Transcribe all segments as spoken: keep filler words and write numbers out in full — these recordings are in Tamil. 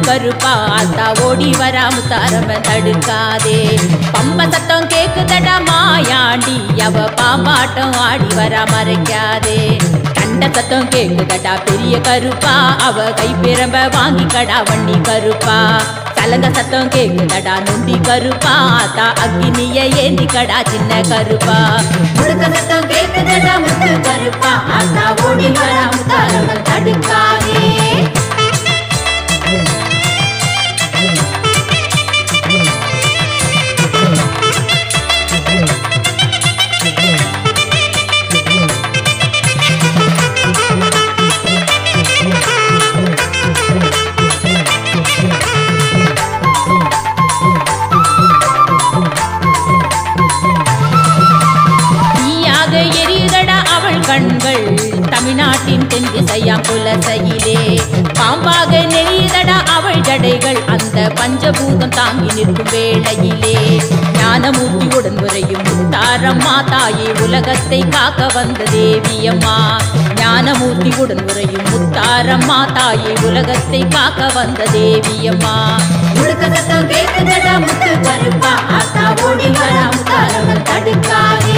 கருப்பா ஆத்தா ஓடி வரா முத்தாரம்மன் தடுக்காதே. பம்ப சத்தம் கேக்குதடா மாயாண்டி அவ பாம்பாட்டம் ஆடி வரா மறைக்காதே. கண்ட சத்தம் கேக்குதடா பெரிய கருப்பா அவ கைப்பிரம்ப வாங்கி கடா வண்ணி கருப்பா. கலங்க சத்தம் கேக்குதடா நொண்டி கருப்பா ஆத்தா அக்னிய ஏந்தி கடா சின்ன கருப்பா. முழுக்க சத்தம் கேக்குதடா முத்து கருப்பா ஆத்தா ஓடி வரா முத்தாரம்மன் தடுக்காதே. கண்கள் தமிழ்நாட்டின் தென் திசையாம் புலசையிலே பாம்பாக நெறியதடா அவள் ஜடைகள் அந்த பஞ்சபூதம் தாங்கி நிற்கும் வேளையிலே. ஞானமூர்த்தியுடன் உரையும் முத்தாரம்மா தாயே உலகத்தை காக்க வந்த தேவியம்மா. ஞானமூர்த்தியுடன் உரையும் முத்தாரம்மா தாயே உலகத்தை காக்க வந்த தேவியம்மா. முழுக்க சத்தம் கேக்குதடா முத்து கருப்பா ஆத்தா ஓடி வரா முத்தாரம்மன் தடுக்காதே.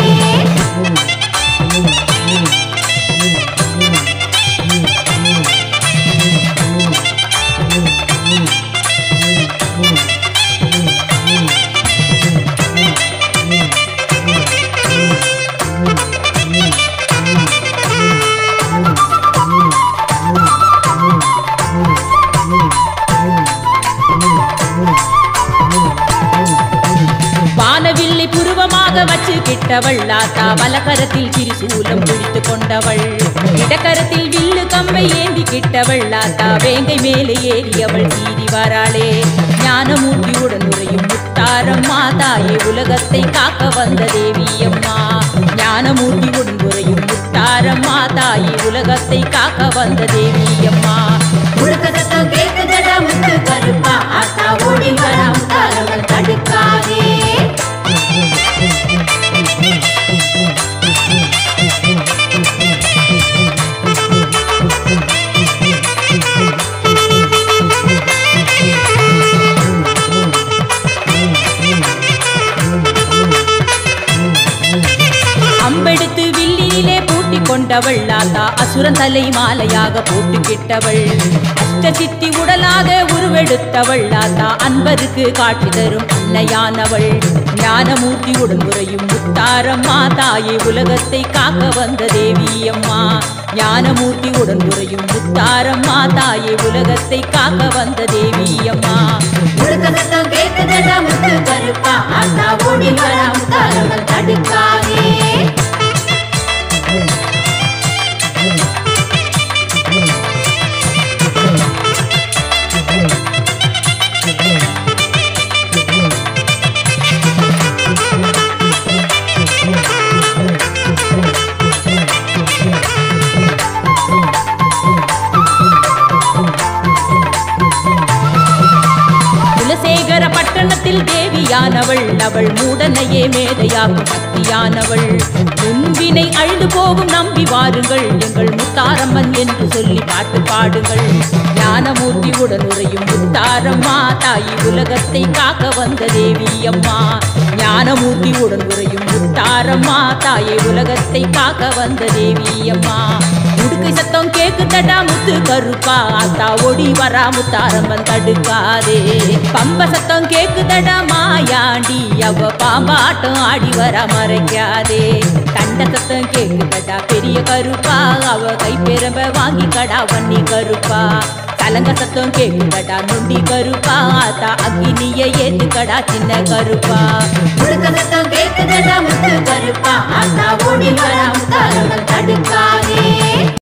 வானவில்லை புருவமாக வச்சு கிட்டவள் ஆத்தா வலக்கரத்தில் திரிசூலம் பிடித்து கொண்டவள். இடக்கரத்தில் வில்லு கம்பை ஏந்தி கிட்டவள் ஆத்தா வேங்கை மேலே ஏறியவள் சீறி வராளே. ஞானமூர்த்தியுடன் உரையும் முத்தாரம்மா தாயே உலகத்தை காக்க வந்த தேவியம்மா. ஞானமூர்த்தியுடன் உரையும் முத்தாரம்மா தாயே உலகத்தை காக்க வந்த தேவியம்மா. முழுக்க சத்தம் கேக்குதடா முத்து கருப்பா ஆத்தா ஓடி வரா முத்தாரம்மன் தடுக்காதே. அம்பெடுத்து வில்லினிலே பூட்டி கொண்டவள் ஆத்தா அசுரன் தலை மாலையாக போட்டுக்கிட்டவள். அஷ்ட சித்தி உடலாக உருவெடுத்தவள் ஆத்தா அன்பருக்கு காட்சி தரும் அன்னையானவள். ஞானமூர்த்தியுடன் உரையும் முத்தாரம்மா தாயே உலகத்தை காக்க வந்த தேவியம்மா. ஞானமூர்த்தியுடன் உரையும் முத்தாரம்மா தாயே உலகத்தை காக்க வந்த தேவியம்மா. முழுக்க சத்தம் கேக்குதடா முத்து கருப்பா ஆத்தா ஓடி வரா முத்தாரம்மன் தடுக்காதே. குலசேகர பட்டணத்தில் தேவியானவள் அவள் மூடனையே மேதையாகும் சக்தியானவள். முன்வினை அழிந்து போகும் நம்பி வாருங்கள் எங்கள் முத்தாரம்மன் என்று சொல்லி பாட்டு பாடுங்கள். ஞானமூர்த்தியுடன் உரையும் முத்தாரம்மா தாயி உலகத்தை காக்க வந்த தேவியம்மா. ஞானமூர்த்தியுடன் உரையும் முத்தாரம்மா தாயே உலகத்தை காக்க வந்த தேவியம்மா. உடுக்கை சத்தம் கேக்குதடா முத்து கருப்பா ஆத்தா ஓடி வரா முத்தாரம்மன் தடுக்காதே. பம்ப சத்தம் கேக்குதடா மாயாண்டி அவ பாம்பாட்டம் ஆடி வரா மறைக்காதே. கண்ட சத்தம் கேக்குதடா பெரிய கருப்பா அவ கைப்பெரம்ப வாங்கி கடா வண்ணி கருப்பா. கலங்க சத்தம் கேக்குதடா நொண்டி கருப்பா ஆத்தா அக்னிய ஏத்து கடா சின்ன கருப்பா. முழுக்க சத்தம் கேக்குதடா முத்து கருப்பா ஆத்தா ஓடி வரா முத்தாரம்மன் தடுக்காதே.